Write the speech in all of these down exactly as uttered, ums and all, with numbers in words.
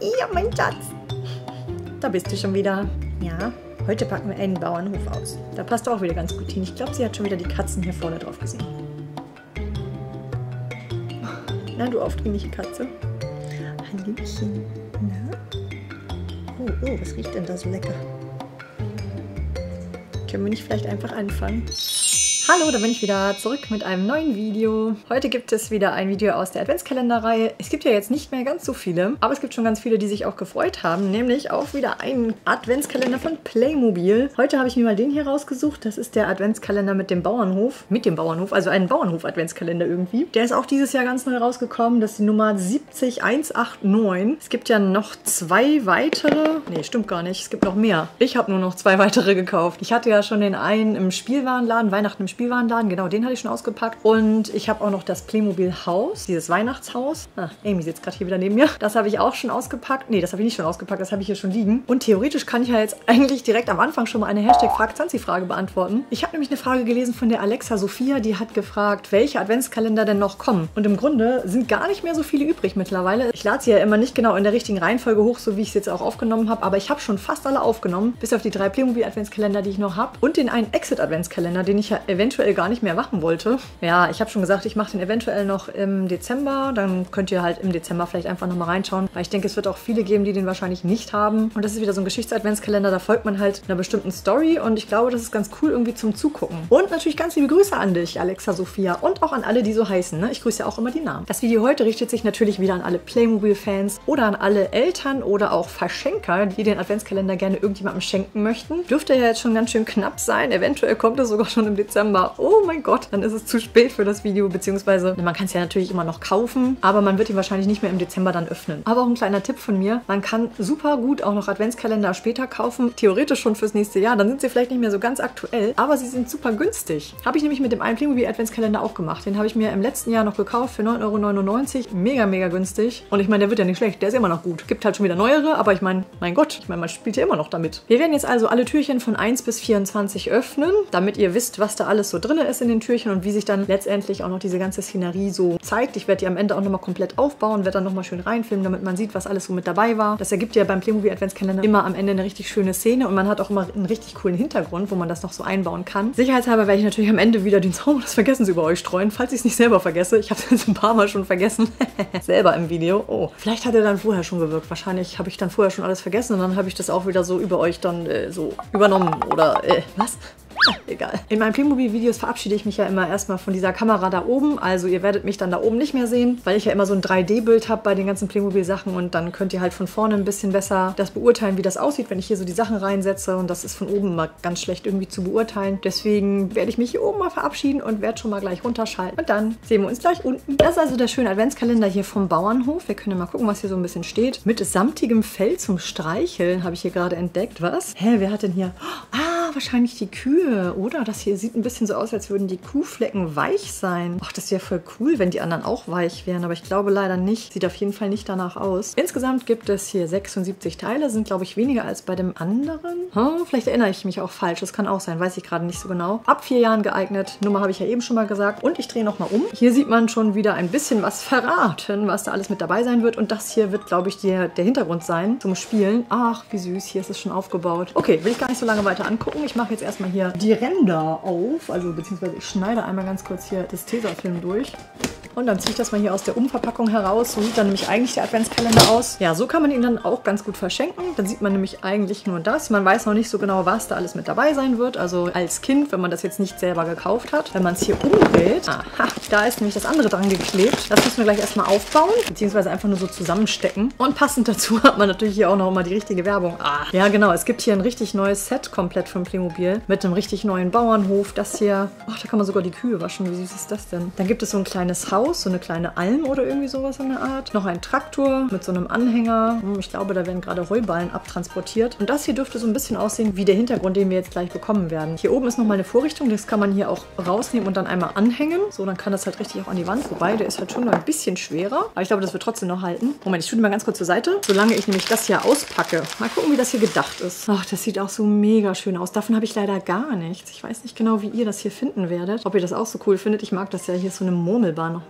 Ja, mein Schatz. Da bist du schon wieder. Ja, heute packen wir einen Bauernhof aus. Da passt du auch wieder ganz gut hin. Ich glaube, sie hat schon wieder die Katzen hier vorne drauf gesehen. Na, du aufdringliche Katze. Hallöchen. Na? Oh, oh, was riecht denn da so lecker? Können wir nicht vielleicht einfach anfangen? Hallo, da bin ich wieder zurück mit einem neuen Video. Heute gibt es wieder ein Video aus der Adventskalenderreihe. Es gibt ja jetzt nicht mehr ganz so viele, aber es gibt schon ganz viele, die sich auch gefreut haben, nämlich auch wieder einen Adventskalender von Playmobil. Heute habe ich mir mal den hier rausgesucht. Das ist der Adventskalender mit dem Bauernhof. Mit dem Bauernhof, also einen Bauernhof-Adventskalender irgendwie. Der ist auch dieses Jahr ganz neu rausgekommen. Das ist die Nummer siebzig eins acht neun. Es gibt ja noch zwei weitere. Nee, stimmt gar nicht. Es gibt noch mehr. Ich habe nur noch zwei weitere gekauft. Ich hatte ja schon den einen im Spielwarenladen, Weihnachten im Spielwarenladen, genau, den hatte ich schon ausgepackt. Und ich habe auch noch das Playmobil-Haus, dieses Weihnachtshaus. Ah, Amy sitzt gerade hier wieder neben mir. Das habe ich auch schon ausgepackt. Nee, das habe ich nicht schon ausgepackt, das habe ich hier schon liegen. Und theoretisch kann ich ja jetzt eigentlich direkt am Anfang schon mal eine Hashtag-Frag-Zanzi-Frage beantworten. Ich habe nämlich eine Frage gelesen von der Alexa Sophia, die hat gefragt, welche Adventskalender denn noch kommen. Und im Grunde sind gar nicht mehr so viele übrig mittlerweile. Ich lade sie ja immer nicht genau in der richtigen Reihenfolge hoch, so wie ich es jetzt auch aufgenommen habe, aber ich habe schon fast alle aufgenommen, bis auf die drei Playmobil-Adventskalender, die ich noch habe. Und den einen Exit-Adventskalender, den ich ja eventuell gar nicht mehr machen wollte. Ja, ich habe schon gesagt, ich mache den eventuell noch im Dezember. Dann könnt ihr halt im Dezember vielleicht einfach nochmal reinschauen, weil ich denke, es wird auch viele geben, die den wahrscheinlich nicht haben. Und das ist wieder so ein Geschichts-Adventskalender, da folgt man halt einer bestimmten Story und ich glaube, das ist ganz cool irgendwie zum Zugucken. Und natürlich ganz liebe Grüße an dich, Alexa Sophia, und auch an alle, die so heißen. Ne? Ich grüße ja auch immer die Namen. Das Video heute richtet sich natürlich wieder an alle Playmobil-Fans oder an alle Eltern oder auch Verschenker, die den Adventskalender gerne irgendjemandem schenken möchten. Dürfte ja jetzt schon ganz schön knapp sein. Eventuell kommt es sogar schon im Dezember. Oh mein Gott, dann ist es zu spät für das Video, beziehungsweise man kann es ja natürlich immer noch kaufen, aber man wird ihn wahrscheinlich nicht mehr im Dezember dann öffnen. Aber auch ein kleiner Tipp von mir, man kann super gut auch noch Adventskalender später kaufen, theoretisch schon fürs nächste Jahr, dann sind sie vielleicht nicht mehr so ganz aktuell, aber sie sind super günstig. Habe ich nämlich mit dem einen Playmobil Adventskalender auch gemacht. Den habe ich mir im letzten Jahr noch gekauft für neun Euro neunundneunzig, mega, mega günstig und ich meine, der wird ja nicht schlecht, der ist immer noch gut. Gibt halt schon wieder neuere, aber ich meine, mein Gott, ich meine, man spielt ja immer noch damit. Wir werden jetzt also alle Türchen von eins bis vierundzwanzig öffnen, damit ihr wisst, was da alles so drin ist in den Türchen und wie sich dann letztendlich auch noch diese ganze Szenerie so zeigt. Ich werde die am Ende auch nochmal komplett aufbauen, werde dann nochmal schön reinfilmen, damit man sieht, was alles so mit dabei war. Das ergibt ja beim Playmobil Adventskalender immer am Ende eine richtig schöne Szene und man hat auch immer einen richtig coolen Hintergrund, wo man das noch so einbauen kann. Sicherheitshalber werde ich natürlich am Ende wieder den Zaun des Vergessens über euch streuen, falls ich es nicht selber vergesse. Ich habe es jetzt ein paar Mal schon vergessen. Selber im Video. Oh, vielleicht hat er dann vorher schon gewirkt. Wahrscheinlich habe ich dann vorher schon alles vergessen und dann habe ich das auch wieder so über euch dann äh, so übernommen oder äh, was? Ah, egal. In meinen Playmobil-Videos verabschiede ich mich ja immer erstmal von dieser Kamera da oben. Also ihr werdet mich dann da oben nicht mehr sehen, weil ich ja immer so ein drei D Bild habe bei den ganzen Playmobil-Sachen und dann könnt ihr halt von vorne ein bisschen besser das beurteilen, wie das aussieht, wenn ich hier so die Sachen reinsetze und das ist von oben mal ganz schlecht irgendwie zu beurteilen. Deswegen werde ich mich hier oben mal verabschieden und werde schon mal gleich runterschalten und dann sehen wir uns gleich unten. Das ist also der schöne Adventskalender hier vom Bauernhof. Wir können ja mal gucken, was hier so ein bisschen steht. Mit samtigem Fell zum Streicheln habe ich hier gerade entdeckt. Was? Hä, wer hat denn hier? Ah, wahrscheinlich die Kühe. Oder? Das hier sieht ein bisschen so aus, als würden die Kuhflecken weich sein. Ach, das wäre voll cool, wenn die anderen auch weich wären. Aber ich glaube leider nicht. Sieht auf jeden Fall nicht danach aus. Insgesamt gibt es hier sechsundsiebzig Teile. Sind, glaube ich, weniger als bei dem anderen. Hm, vielleicht erinnere ich mich auch falsch. Das kann auch sein. Weiß ich gerade nicht so genau. Ab vier Jahren geeignet. Nummer habe ich ja eben schon mal gesagt. Und ich drehe nochmal um. Hier sieht man schon wieder ein bisschen was verraten, was da alles mit dabei sein wird. Und das hier wird, glaube ich, der, der Hintergrund sein zum Spielen. Ach, wie süß. Hier ist es schon aufgebaut. Okay, will ich gar nicht so lange weiter angucken. Ich mache jetzt erstmal hier die Ränder auf, also beziehungsweise ich schneide einmal ganz kurz hier das Tesafilm durch. Und dann ziehe ich das mal hier aus der Umverpackung heraus. So sieht dann nämlich eigentlich der Adventskalender aus. Ja, so kann man ihn dann auch ganz gut verschenken. Dann sieht man nämlich eigentlich nur das. Man weiß noch nicht so genau, was da alles mit dabei sein wird. Also als Kind, wenn man das jetzt nicht selber gekauft hat. Wenn man es hier umdreht, aha, da ist nämlich das andere dran geklebt. Das müssen wir gleich erstmal aufbauen, beziehungsweise einfach nur so zusammenstecken. Und passend dazu hat man natürlich hier auch noch mal die richtige Werbung. Ah, ja genau, es gibt hier ein richtig neues Set komplett von Playmobil. Mit einem richtig neuen Bauernhof. Das hier, ach, da kann man sogar die Kühe waschen. Wie süß ist das denn? Dann gibt es so ein kleines Haus. So eine kleine Alm oder irgendwie sowas in der Art. Noch ein Traktor mit so einem Anhänger. Ich glaube, da werden gerade Heuballen abtransportiert. Und das hier dürfte so ein bisschen aussehen wie der Hintergrund, den wir jetzt gleich bekommen werden. Hier oben ist nochmal eine Vorrichtung. Das kann man hier auch rausnehmen und dann einmal anhängen. So, dann kann das halt richtig auch an die Wand. Wobei, der ist halt schon noch ein bisschen schwerer. Aber ich glaube, das wird trotzdem noch halten. Moment, ich tue den mal ganz kurz zur Seite. Solange ich nämlich das hier auspacke. Mal gucken, wie das hier gedacht ist. Ach, das sieht auch so mega schön aus. Davon habe ich leider gar nichts. Ich weiß nicht genau, wie ihr das hier finden werdet. Ob ihr das auch so cool findet. Ich mag das ja. Hier ist so eine Murmelbahn noch mit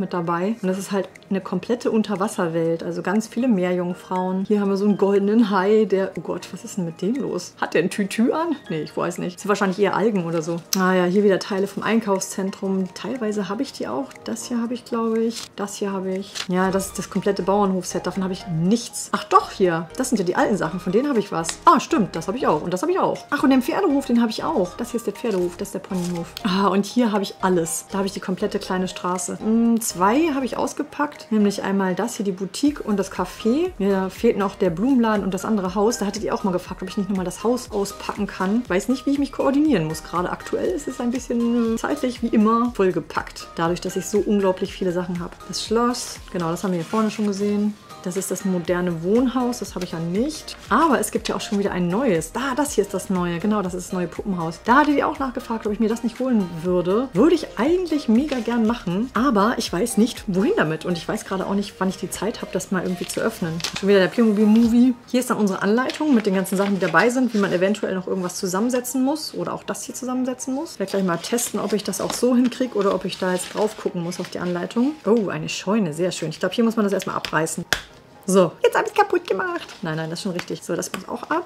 mit dabei. Und das ist halt eine komplette Unterwasserwelt. Also ganz viele Meerjungfrauen. Hier haben wir so einen goldenen Hai, der... Oh Gott, was ist denn mit dem los? Hat der ein Tütü an? Nee, ich weiß nicht. Das sind wahrscheinlich eher Algen oder so. Ah ja, hier wieder Teile vom Einkaufszentrum. Teilweise habe ich die auch. Das hier habe ich, glaube ich. Das hier habe ich. Ja, das ist das komplette Bauernhofset. Davon habe ich nichts. Ach doch, hier. Das sind ja die alten Sachen. Von denen habe ich was. Ah, stimmt. Das habe ich auch. Und das habe ich auch. Ach, und den Pferdehof, den habe ich auch. Das hier ist der Pferdehof. Das ist der Ponyhof. Ah, und hier habe ich alles. Da habe ich die komplette kleine Straße. Hm, zwei habe ich ausgepackt. Nämlich einmal das hier, die Boutique und das Café. Mir fehlt noch der Blumenladen und das andere Haus. Da hattet ihr auch mal gefragt, ob ich nicht nochmal das Haus auspacken kann. Weiß nicht, wie ich mich koordinieren muss. Gerade aktuell ist es ein bisschen zeitlich wie immer vollgepackt. Dadurch, dass ich so unglaublich viele Sachen habe. Das Schloss, genau, das haben wir hier vorne schon gesehen. Das ist das moderne Wohnhaus, das habe ich ja nicht. Aber es gibt ja auch schon wieder ein neues. Da, das hier ist das neue. Genau, das ist das neue Puppenhaus. Da hattet ihr auch nachgefragt, ob ich mir das nicht holen würde. Würde ich eigentlich mega gern machen. Aber ich weiß nicht, wohin damit. Und ich weiß gerade auch nicht, wann ich die Zeit habe, das mal irgendwie zu öffnen. Schon wieder der Playmobil-Movie. Hier ist dann unsere Anleitung mit den ganzen Sachen, die dabei sind, wie man eventuell noch irgendwas zusammensetzen muss. Oder auch das hier zusammensetzen muss. Ich werde gleich mal testen, ob ich das auch so hinkriege oder ob ich da jetzt drauf gucken muss auf die Anleitung. Oh, eine Scheune, sehr schön. Ich glaube, hier muss man das erstmal abreißen. So, jetzt habe ich es kaputt gemacht. Nein, nein, das ist schon richtig. So, das muss auch ab.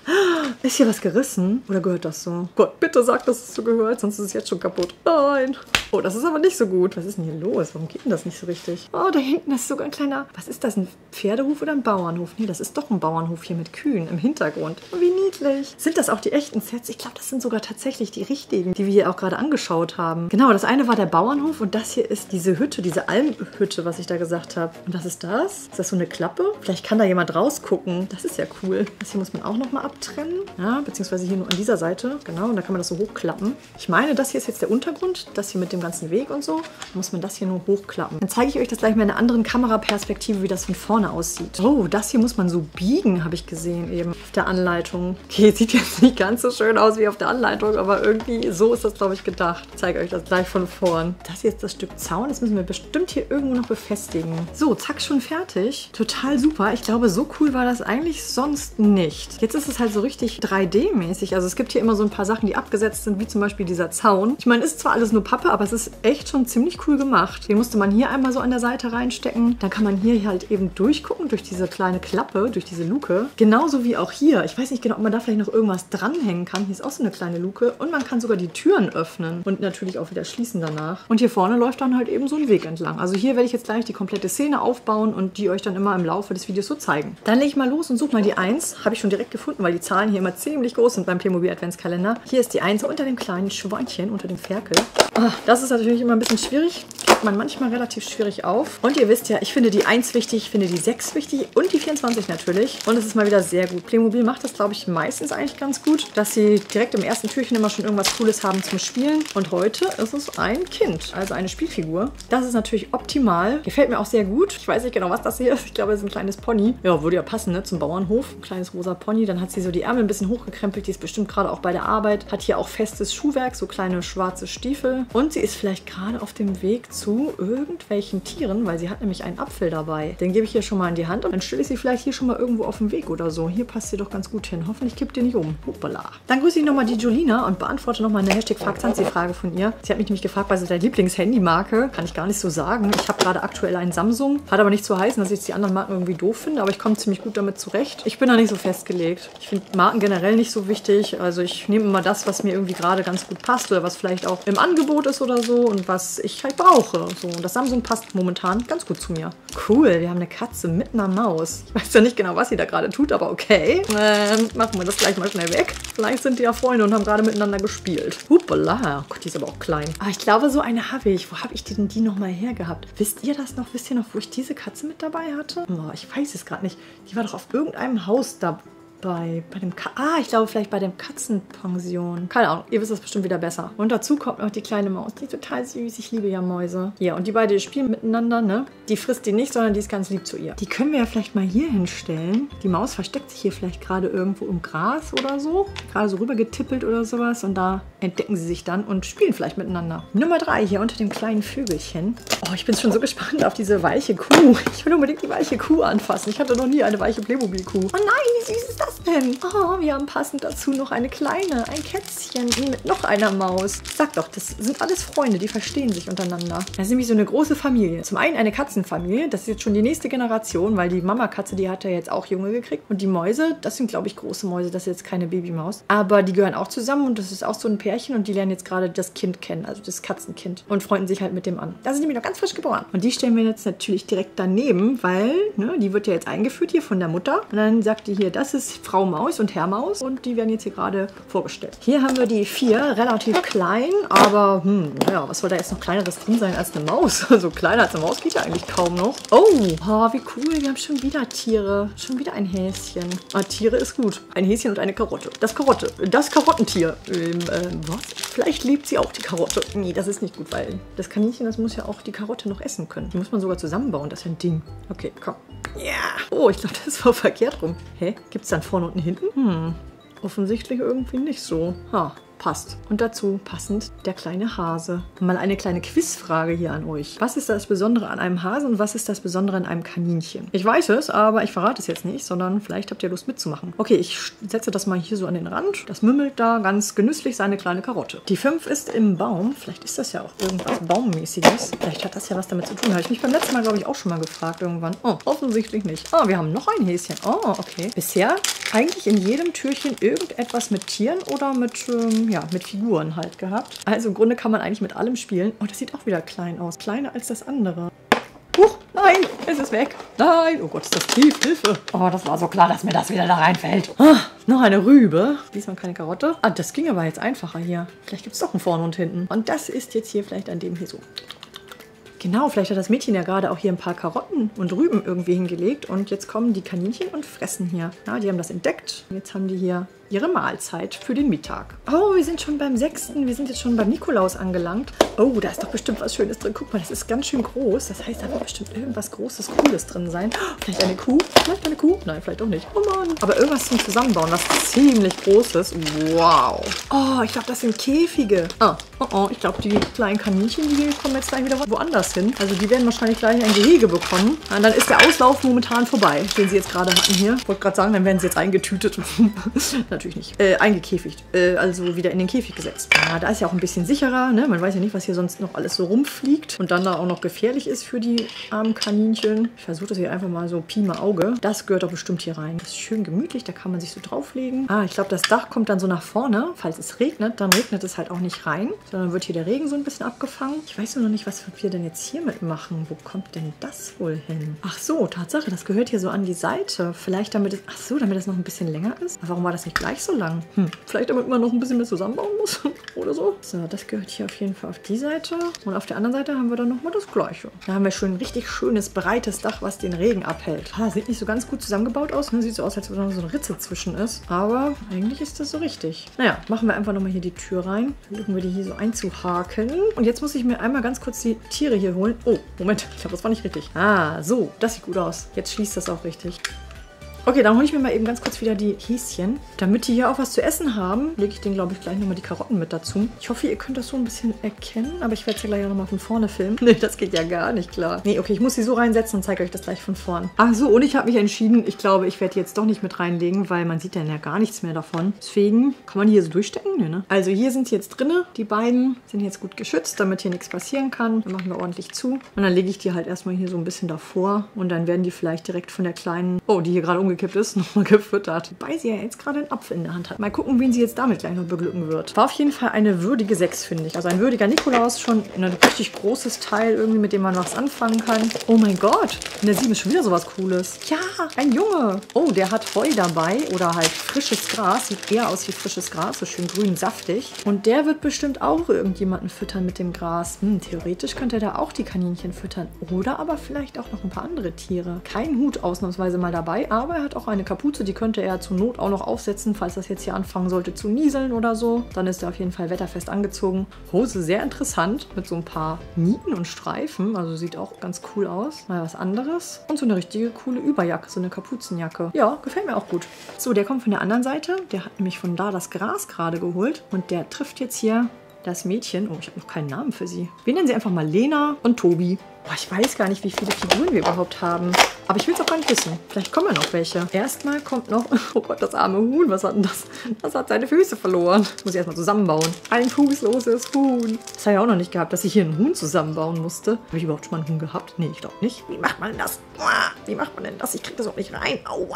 Ist hier was gerissen? Oder gehört das so? Gott, bitte sag, dass es so gehört, sonst ist es jetzt schon kaputt. Nein. Oh, das ist aber nicht so gut. Was ist denn hier los? Warum geht denn das nicht so richtig? Oh, da hinten ist sogar ein kleiner... Was ist das? Ein Pferdehof oder ein Bauernhof? Nee, das ist doch ein Bauernhof hier mit Kühen im Hintergrund. Oh, wie niedlich. Sind das auch die echten Sets? Ich glaube, das sind sogar tatsächlich die richtigen, die wir hier auch gerade angeschaut haben. Genau, das eine war der Bauernhof und das hier ist diese Hütte, diese Almhütte, was ich da gesagt habe. Und was ist das? Ist das so eine Klappe? Vielleicht kann da jemand rausgucken. Das ist ja cool. Das hier muss man auch nochmal abtrennen. Ja, beziehungsweise hier nur an dieser Seite. Genau, und da kann man das so hochklappen. Ich meine, das hier ist jetzt der Untergrund. Das hier mit dem ganzen Weg und so. Da muss man das hier nur hochklappen. Dann zeige ich euch das gleich mal in einer anderen Kameraperspektive, wie das von vorne aussieht. Oh, das hier muss man so biegen, habe ich gesehen eben auf der Anleitung. Okay, sieht jetzt nicht ganz so schön aus wie auf der Anleitung, aber irgendwie so ist das, glaube ich, gedacht. Ich zeige euch das gleich von vorn. Das hier ist das Stück Zaun. Das müssen wir bestimmt hier irgendwo noch befestigen. So, zack, schon fertig. Total super. Ich glaube, so cool war das eigentlich sonst nicht. Jetzt ist es halt so richtig drei D-mäßig. Also es gibt hier immer so ein paar Sachen, die abgesetzt sind, wie zum Beispiel dieser Zaun. Ich meine, ist zwar alles nur Pappe, aber es ist echt schon ziemlich cool gemacht. Den musste man hier einmal so an der Seite reinstecken. Dann kann man hier halt eben durchgucken, durch diese kleine Klappe, durch diese Luke. Genauso wie auch hier. Ich weiß nicht genau, ob man da vielleicht noch irgendwas dranhängen kann. Hier ist auch so eine kleine Luke. Und man kann sogar die Türen öffnen. Und natürlich auch wieder schließen danach. Und hier vorne läuft dann halt eben so ein Weg entlang. Also hier werde ich jetzt gleich die komplette Szene aufbauen und die euch dann immer im Laufe des Videos so zeigen. Dann lege ich mal los und suche mal die eins. Habe ich schon direkt gefunden, weil die Zahlen hier immer ziemlich groß sind beim Playmobil Adventskalender. Hier ist die eins unter dem kleinen Schweinchen, unter dem Ferkel. Oh, das ist natürlich immer ein bisschen schwierig. Kriegt man manchmal relativ schwierig auf. Und ihr wisst ja, ich finde die eins wichtig, ich finde die sechs wichtig und die vierundzwanzig natürlich. Und es ist mal wieder sehr gut. Playmobil macht das, glaube ich, meistens eigentlich ganz gut, dass sie direkt im ersten Türchen immer schon irgendwas Cooles haben zum Spielen. Und heute ist es ein Kind, also eine Spielfigur. Das ist natürlich optimal. Gefällt mir auch sehr gut. Ich weiß nicht genau, was das hier ist. Ich glaube, das ist ein kleines Pony. Ja, würde ja passen, ne, zum Bauernhof. Ein kleines rosa Pony. Dann hat sie so die Ärmel ein bisschen hochgekrempelt. Die ist bestimmt gerade auch bei der Arbeit. Hat hier auch festes Schuhwerk, so kleine schwarze Stiefel. Und sie ist vielleicht gerade auf dem Weg zu irgendwelchen Tieren, weil sie hat nämlich einen Apfel dabei. Den gebe ich hier schon mal in die Hand und dann stelle ich sie vielleicht hier schon mal irgendwo auf den Weg oder so. Hier passt sie doch ganz gut hin. Hoffentlich kippt ihr nicht um. Hoppala. Dann grüße ich nochmal die Julina und beantworte nochmal eine Hashtag Frag-Zanzi-Frage von ihr. Sie hat mich nämlich gefragt, was ist deine Lieblings-Handymarke? Kann ich gar nicht so sagen. Ich habe gerade aktuell einen Samsung. Hat aber nicht zu heißen, dass ich die anderen Marken irgendwie doof finde, aber ich komme ziemlich gut damit zurecht. Ich bin da nicht so festgelegt. Ich finde Marken generell nicht so wichtig. Also ich nehme immer das, was mir irgendwie gerade ganz gut passt oder was vielleicht auch im Angebot ist oder so und was ich halt brauche. So. Und das Samsung passt momentan ganz gut zu mir. Cool, wir haben eine Katze mit einer Maus. Ich weiß ja nicht genau, was sie da gerade tut, aber okay. Ähm, machen wir das gleich mal schnell weg. Vielleicht sind die ja Freunde und haben gerade miteinander gespielt. Huppala. Oh Gott, die ist aber auch klein. Ah, ich glaube, so eine habe ich. Wo habe ich denn die nochmal hergehabt? Wisst ihr das noch? Wisst ihr noch, wo ich diese Katze mit dabei hatte? Oh, ich weiß es gerade nicht. Die war doch auf irgendeinem Haus dabei. Bei, bei dem Ka ah, ich glaube vielleicht bei dem Katzenpension. Keine Ahnung, ihr wisst das bestimmt wieder besser. Und dazu kommt noch die kleine Maus. Die ist total süß. Ich liebe ja Mäuse. Ja, und die beiden spielen miteinander, ne? Die frisst die nicht, sondern die ist ganz lieb zu ihr. Die können wir ja vielleicht mal hier hinstellen. Die Maus versteckt sich hier vielleicht gerade irgendwo im Gras oder so. Gerade so rüber getippelt oder sowas. Und da entdecken sie sich dann und spielen vielleicht miteinander. Nummer drei hier unter dem kleinen Vögelchen. Oh, ich bin schon so gespannt auf diese weiche Kuh. Ich will unbedingt die weiche Kuh anfassen. Ich hatte noch nie eine weiche Playmobil-Kuh. Oh nein, wie süß ist das das denn? Oh, wir haben passend dazu noch eine kleine, ein Kätzchen mit noch einer Maus. Sag doch, das sind alles Freunde, die verstehen sich untereinander. Das ist nämlich so eine große Familie. Zum einen eine Katzenfamilie, das ist jetzt schon die nächste Generation, weil die Mama-Katze, die hat ja jetzt auch Junge gekriegt. Und die Mäuse, das sind, glaube ich, große Mäuse, das ist jetzt keine Babymaus. Aber die gehören auch zusammen und das ist auch so ein Pärchen und die lernen jetzt gerade das Kind kennen, also das Katzenkind. Und freunden sich halt mit dem an. Da sind nämlich noch ganz frisch geboren. Und die stellen wir jetzt natürlich direkt daneben, weil, ne, die wird ja jetzt eingeführt hier von der Mutter. Und dann sagt die hier, das ist Frau Maus und Herr Maus und die werden jetzt hier gerade vorgestellt. Hier haben wir die vier, relativ klein, aber hm, naja, was soll da jetzt noch kleineres drin sein als eine Maus? Also kleiner als eine Maus geht ja eigentlich kaum noch. Oh, oh, wie cool, wir haben schon wieder Tiere. Schon wieder ein Häschen. Ah, Tiere ist gut. Ein Häschen und eine Karotte. Das Karotte. Das Karottentier. Ähm, äh, was? Vielleicht liebt sie auch die Karotte. Nee, das ist nicht gut, weil das Kaninchen, das muss ja auch die Karotte noch essen können. Die muss man sogar zusammenbauen, das ist ja ein Ding. Okay, komm. Ja. Yeah. Oh, ich glaube, das war verkehrt rum. Hä? Gibt es dann vorne und hinten? Hm. Offensichtlich irgendwie nicht so. Ha. Passt. Und dazu passend der kleine Hase. Mal eine kleine Quizfrage hier an euch. Was ist das Besondere an einem Hasen und was ist das Besondere an einem Kaninchen? Ich weiß es, aber ich verrate es jetzt nicht, sondern vielleicht habt ihr Lust mitzumachen. Okay, ich setze das mal hier so an den Rand. Das mümmelt da ganz genüsslich seine kleine Karotte. Die fünf ist im Baum. Vielleicht ist das ja auch irgendwas Baummäßiges. Vielleicht hat das ja was damit zu tun. Habe ich mich beim letzten Mal, glaube ich, auch schon mal gefragt irgendwann. Oh, offensichtlich nicht. Ah, wir haben noch ein Häschen. Oh, okay. Bisher eigentlich in jedem Türchen irgendetwas mit Tieren oder mit, ähm, ja, mit Figuren halt gehabt. Also im Grunde kann man eigentlich mit allem spielen. Oh, das sieht auch wieder klein aus. Kleiner als das andere. Huch, nein, es ist weg. Nein, oh Gott, ist das tief, Hilfe. Oh, das war so klar, dass mir das wieder da reinfällt. Ah, noch eine Rübe. Diesmal keine Karotte. Ah, das ging aber jetzt einfacher hier. Vielleicht gibt es doch einen vorne und hinten. Und das ist jetzt hier vielleicht an dem hier so. Genau, vielleicht hat das Mädchen ja gerade auch hier ein paar Karotten und Rüben irgendwie hingelegt. Und jetzt kommen die Kaninchen und fressen hier. Ja, die haben das entdeckt. Und jetzt haben die hier ihre Mahlzeit für den Mittag. Oh, wir sind schon beim sechsten. Wir sind jetzt schon beim Nikolaus angelangt. Oh, da ist doch bestimmt was Schönes drin. Guck mal, das ist ganz schön groß. Das heißt, da wird bestimmt irgendwas Großes, Cooles drin sein. Vielleicht eine Kuh? Vielleicht eine Kuh? Nein, vielleicht auch nicht. Oh Mann. Aber irgendwas zum Zusammenbauen, was ziemlich groß ist. Wow. Oh, ich glaube, das sind Käfige. Ah, oh, oh. Ich glaube, die kleinen Kaninchen, die kommen jetzt gleich wieder woanders hin. Also die werden wahrscheinlich gleich ein Gehege bekommen. Und dann ist der Auslauf momentan vorbei, den sie jetzt gerade hatten hier. Ich wollte gerade sagen, dann werden sie jetzt eingetütet. Natürlich nicht. Äh, eingekäfigt. Äh, also wieder in den Käfig gesetzt. Ja, da ist ja auch ein bisschen sicherer. Ne? Man weiß ja nicht, was hier sonst noch alles so rumfliegt. Und dann da auch noch gefährlich ist für die armen Kaninchen. Ich versuche das hier einfach mal so Pi mal Auge. Das gehört doch bestimmt hier rein. Das ist schön gemütlich. Da kann man sich so drauflegen. Ah, ich glaube, das Dach kommt dann so nach vorne. Falls es regnet, dann regnet es halt auch nicht rein. Sondern wird hier der Regen so ein bisschen abgefangen. Ich weiß nur noch nicht, was wir denn jetzt hier mitmachen. Wo kommt denn das wohl hin? Ach so, Tatsache. Das gehört hier so an die Seite. Vielleicht damit es... Ach so, damit es noch ein bisschen länger ist. Aber warum war das nicht gleich so lang? Hm. Vielleicht damit man noch ein bisschen mehr zusammenbauen muss. Oder so. So, das gehört hier auf jeden Fall auf die Seite. Und auf der anderen Seite haben wir dann nochmal das Gleiche. Da haben wir schon ein richtig schönes, breites Dach, was den Regen abhält. Ah, sieht nicht so ganz gut zusammengebaut aus. Ne? Sieht so aus, als ob da so eine Ritze zwischen ist. Aber eigentlich ist das so richtig. Naja, machen wir einfach nochmal hier die Tür rein. Versuchen wir die hier so einzuhaken. Und jetzt muss ich mir einmal ganz kurz die Tiere hier holen. Oh, Moment. Ich glaube, das war nicht richtig. Ah, so. Das sieht gut aus. Jetzt schließt das auch richtig. Okay, dann hole ich mir mal eben ganz kurz wieder die Häschen. Damit die hier auch was zu essen haben, lege ich denen, glaube ich, gleich nochmal die Karotten mit dazu. Ich hoffe, ihr könnt das so ein bisschen erkennen, aber ich werde es ja gleich auch nochmal von vorne filmen. Nee, das geht ja gar nicht klar. Nee, okay, ich muss sie so reinsetzen und zeige euch das gleich von vorn. Ach so, und ich habe mich entschieden, ich glaube, ich werde die jetzt doch nicht mit reinlegen, weil man sieht dann ja gar nichts mehr davon. Deswegen kann man die hier so durchstecken. Nee, ne? Also hier sind sie jetzt drinne. Die beiden sind jetzt gut geschützt, damit hier nichts passieren kann. Dann machen wir ordentlich zu. Und dann lege ich die halt erstmal hier so ein bisschen davor. Und dann werden die vielleicht direkt von der kleinen, oh, die hier gerade umgekippt ist, nochmal gefüttert. Wobei sie ja jetzt gerade einen Apfel in der Hand hat. Mal gucken, wen sie jetzt damit gleich noch beglücken wird. War auf jeden Fall eine würdige sechs, finde ich. Also ein würdiger Nikolaus, schon ein richtig großes Teil irgendwie, mit dem man was anfangen kann. Oh mein Gott, in der sieben ist schon wieder sowas Cooles. Ja, ein Junge. Oh, der hat Heu dabei oder halt frisches Gras. Sieht eher aus wie frisches Gras, so schön grün, saftig. Und der wird bestimmt auch irgendjemanden füttern mit dem Gras. Hm, theoretisch könnte er da auch die Kaninchen füttern. Oder aber vielleicht auch noch ein paar andere Tiere. Kein Hut ausnahmsweise mal dabei, aber er hat auch eine Kapuze, die könnte er zur Not auch noch aufsetzen, falls das jetzt hier anfangen sollte zu nieseln oder so. Dann ist er auf jeden Fall wetterfest angezogen. Hose sehr interessant, mit so ein paar Nieten und Streifen, also sieht auch ganz cool aus. Mal was anderes. Und so eine richtige coole Überjacke, so eine Kapuzenjacke. Ja, gefällt mir auch gut. So, der kommt von der anderen Seite. Der hat nämlich von da das Gras gerade geholt und der trifft jetzt hier das Mädchen. Oh, ich habe noch keinen Namen für sie. Wir nennen sie einfach mal Lena und Tobi. Boah, ich weiß gar nicht, wie viele Figuren wir überhaupt haben. Aber ich will es auch gar nicht wissen. Vielleicht kommen ja noch welche. Erstmal kommt noch... Oh Gott, das arme Huhn. Was hat denn das? Das hat seine Füße verloren. Das muss ich erstmal zusammenbauen. Ein fußloses Huhn. Das habe ich auch noch nicht gehabt, dass ich hier einen Huhn zusammenbauen musste. Habe ich überhaupt schon mal einen Huhn gehabt? Nee, ich glaube nicht. Wie macht man denn das? Wie macht man denn das? Ich kriege das auch nicht rein. Aua.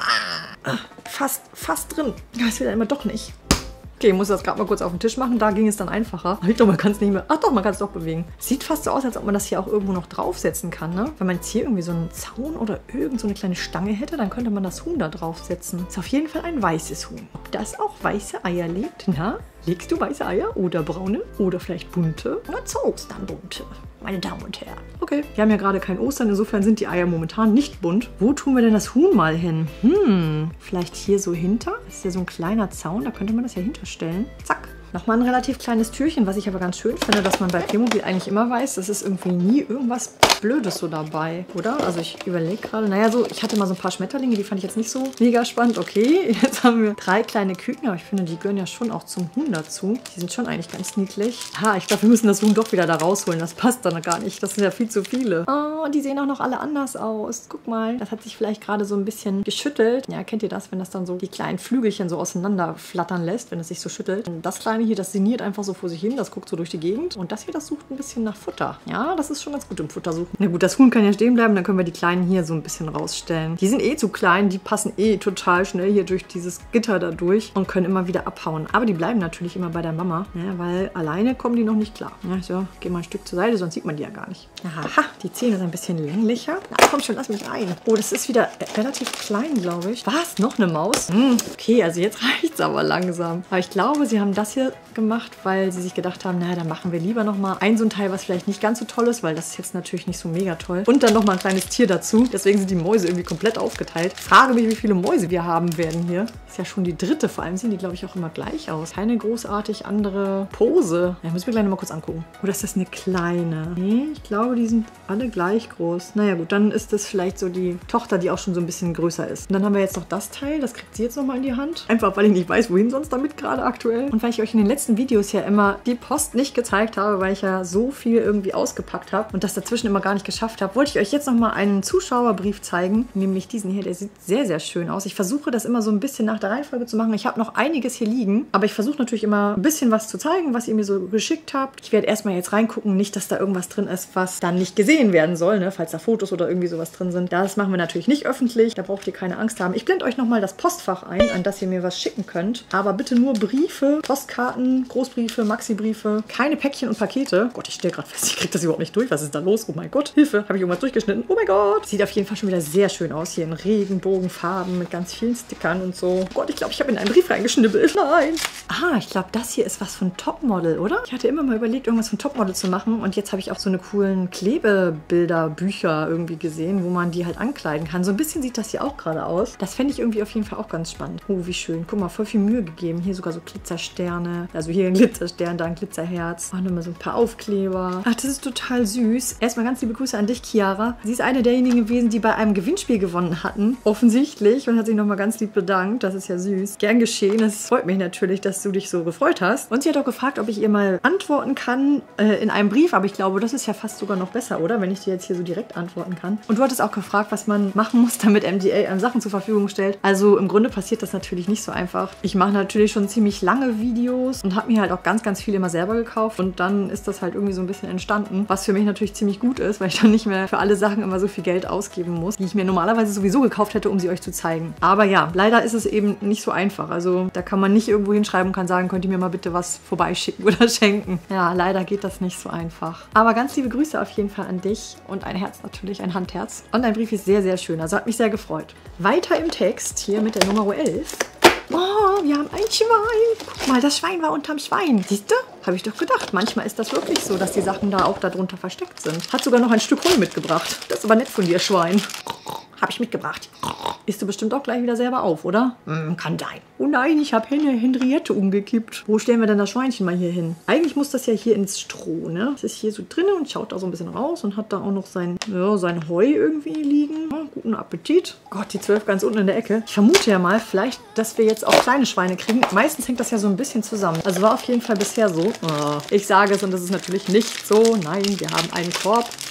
Fast, fast drin. Das will er immer doch nicht. Okay, ich muss das gerade mal kurz auf den Tisch machen. Da ging es dann einfacher. Ich glaube, man kann es nicht mehr... Ach doch, man kann es doch bewegen. Sieht fast so aus, als ob man das hier auch irgendwo noch draufsetzen kann, ne? Wenn man jetzt hier irgendwie so einen Zaun oder irgend so eine kleine Stange hätte, dann könnte man das Huhn da draufsetzen. Ist auf jeden Fall ein weißes Huhn. Ob das auch weiße Eier legt? Na? Legst du weiße Eier oder braune oder vielleicht bunte? Oder zu Ostern bunte, meine Damen und Herren. Okay, wir haben ja gerade kein Ostern, insofern sind die Eier momentan nicht bunt. Wo tun wir denn das Huhn mal hin? Hm, vielleicht hier so hinter? Das ist ja so ein kleiner Zaun, da könnte man das ja hinterstellen. Zack. Nochmal ein relativ kleines Türchen, was ich aber ganz schön finde, dass man bei Playmobil eigentlich immer weiß, das ist irgendwie nie irgendwas Blödes so dabei, oder? Also ich überlege gerade, naja so, ich hatte mal so ein paar Schmetterlinge, die fand ich jetzt nicht so mega spannend. Okay, jetzt haben wir drei kleine Küken, aber ich finde, die gehören ja schon auch zum Huhn dazu. Die sind schon eigentlich ganz niedlich. Ha, ich glaube, wir müssen das Huhn doch wieder da rausholen, das passt dann gar nicht, das sind ja viel zu viele. Oh, die sehen auch noch alle anders aus. Guck mal, das hat sich vielleicht gerade so ein bisschen geschüttelt. Ja, kennt ihr das, wenn das dann so die kleinen Flügelchen so auseinander flattern lässt, wenn es sich so schüttelt? Und das kleine hier, das sinniert einfach so vor sich hin, das guckt so durch die Gegend. Und das hier, das sucht ein bisschen nach Futter. Ja, das ist schon ganz gut im Futtersuchen. Na gut, das Huhn kann ja stehen bleiben, dann können wir die Kleinen hier so ein bisschen rausstellen. Die sind eh zu klein, die passen eh total schnell hier durch dieses Gitter da durch und können immer wieder abhauen. Aber die bleiben natürlich immer bei der Mama, ja, weil alleine kommen die noch nicht klar. Ja, so, geh mal ein Stück zur Seite, sonst sieht man die ja gar nicht. Aha, die Zähne sind ein bisschen länglicher. Na komm schon, lass mich rein. Oh, das ist wieder relativ klein, glaube ich. Was? Noch eine Maus? Hm, okay, also jetzt reicht es aber langsam. Aber ich glaube, sie haben das hier gemacht, weil sie sich gedacht haben, naja, dann machen wir lieber noch mal ein so ein Teil, was vielleicht nicht ganz so toll ist, weil das ist jetzt natürlich nicht so mega toll. Und dann noch mal ein kleines Tier dazu. Deswegen sind die Mäuse irgendwie komplett aufgeteilt. Ich frage mich, wie viele Mäuse wir haben werden hier. Ist ja schon die dritte. Vor allem sehen die, glaube ich, auch immer gleich aus. Keine großartig andere Pose. Ja, müssen wir gleich noch mal kurz angucken. Oder ist das eine kleine? Nee, ich glaube, die sind alle gleich groß. Naja, gut, dann ist das vielleicht so die Tochter, die auch schon so ein bisschen größer ist. Und dann haben wir jetzt noch das Teil. Das kriegt sie jetzt noch mal in die Hand. Einfach, weil ich nicht weiß, wohin sonst damit gerade aktuell. Und weil ich euch in den letzten Videos ja immer die Post nicht gezeigt habe, weil ich ja so viel irgendwie ausgepackt habe und das dazwischen immer gar nicht geschafft habe, wollte ich euch jetzt noch mal einen Zuschauerbrief zeigen, nämlich diesen hier. Der sieht sehr, sehr schön aus. Ich versuche das immer so ein bisschen nach der Reihenfolge zu machen. Ich habe noch einiges hier liegen, aber ich versuche natürlich immer ein bisschen was zu zeigen, was ihr mir so geschickt habt. Ich werde erstmal jetzt reingucken, nicht, dass da irgendwas drin ist, was dann nicht gesehen werden soll, ne? Falls da Fotos oder irgendwie sowas drin sind. Das machen wir natürlich nicht öffentlich, da braucht ihr keine Angst haben. Ich blende euch noch mal das Postfach ein, an das ihr mir was schicken könnt, aber bitte nur Briefe, Postkarten, Großbriefe, Maxi-Briefe, keine Päckchen und Pakete. Gott, ich stelle gerade fest, ich kriege das überhaupt nicht durch. Was ist da los? Oh mein Gott, Hilfe, habe ich irgendwas durchgeschnitten? Oh mein Gott. Sieht auf jeden Fall schon wieder sehr schön aus, hier in Regenbogenfarben mit ganz vielen Stickern und so. Oh Gott, ich glaube, ich habe in einen Brief reingeschnibbelt. Nein. Ah, ich glaube, das hier ist was von Topmodel, oder? Ich hatte immer mal überlegt, irgendwas von Topmodel zu machen und jetzt habe ich auch so eine coolen Klebebilder, Bücher irgendwie gesehen, wo man die halt ankleiden kann. So ein bisschen sieht das hier auch gerade aus. Das fände ich irgendwie auf jeden Fall auch ganz spannend. Oh, wie schön. Guck mal, voll viel Mühe gegeben. Hier sogar so Glitzersterne. Also hier ein Glitzerstern, da ein Glitzerherz. Auch nochmal so ein paar Aufkleber. Ach, das ist total süß. Erstmal ganz liebe Grüße an dich, Chiara. Sie ist eine derjenigen gewesen, die bei einem Gewinnspiel gewonnen hatten. Offensichtlich. Und hat sich nochmal ganz lieb bedankt. Das ist ja süß. Gern geschehen. Es freut mich natürlich, dass du dich so gefreut hast. Und sie hat auch gefragt, ob ich ihr mal antworten kann äh, in einem Brief. Aber ich glaube, das ist ja fast sogar noch besser, oder? Wenn ich dir jetzt hier so direkt antworten kann. Und du hattest auch gefragt, was man machen muss, damit M D A einem Sachen zur Verfügung stellt. Also im Grunde passiert das natürlich nicht so einfach. Ich mache natürlich schon ziemlich lange Videos und habe mir halt auch ganz, ganz viel immer selber gekauft. Und dann ist das halt irgendwie so ein bisschen entstanden, was für mich natürlich ziemlich gut ist, weil ich dann nicht mehr für alle Sachen immer so viel Geld ausgeben muss, die ich mir normalerweise sowieso gekauft hätte, um sie euch zu zeigen. Aber ja, leider ist es eben nicht so einfach. Also da kann man nicht irgendwo hinschreiben und kann sagen, könnt ihr mir mal bitte was vorbeischicken oder schenken. Ja, leider geht das nicht so einfach. Aber ganz liebe Grüße auf jeden Fall an dich und ein Herz natürlich, ein Handherz. Und dein Brief ist sehr, sehr schön. Also hat mich sehr gefreut. Weiter im Text, hier mit der Nummer elf. Oh, wir haben ein Schwein. Guck mal, das Schwein war unterm Schwein. Siehst du? Habe ich doch gedacht. Manchmal ist das wirklich so, dass die Sachen da auch darunter versteckt sind. Hat sogar noch ein Stück Heu mitgebracht. Das ist aber nett von dir, Schwein. Habe ich mitgebracht. Isst du bestimmt auch gleich wieder selber auf, oder? Mm, kann sein. Oh nein, ich habe Henne Henriette umgekippt. Wo stellen wir denn das Schweinchen mal hier hin? Eigentlich muss das ja hier ins Stroh, ne? Das ist hier so drin und schaut da so ein bisschen raus und hat da auch noch sein, ja, sein Heu irgendwie liegen. Ja, guten Appetit. Gott, die zwölf ganz unten in der Ecke. Ich vermute ja mal, vielleicht, dass wir jetzt auch kleine Schweine kriegen. Meistens hängt das ja so ein bisschen zusammen. Also war auf jeden Fall bisher so. Oh, ich sage es und das ist natürlich nicht so. Nein, wir haben einen Korb.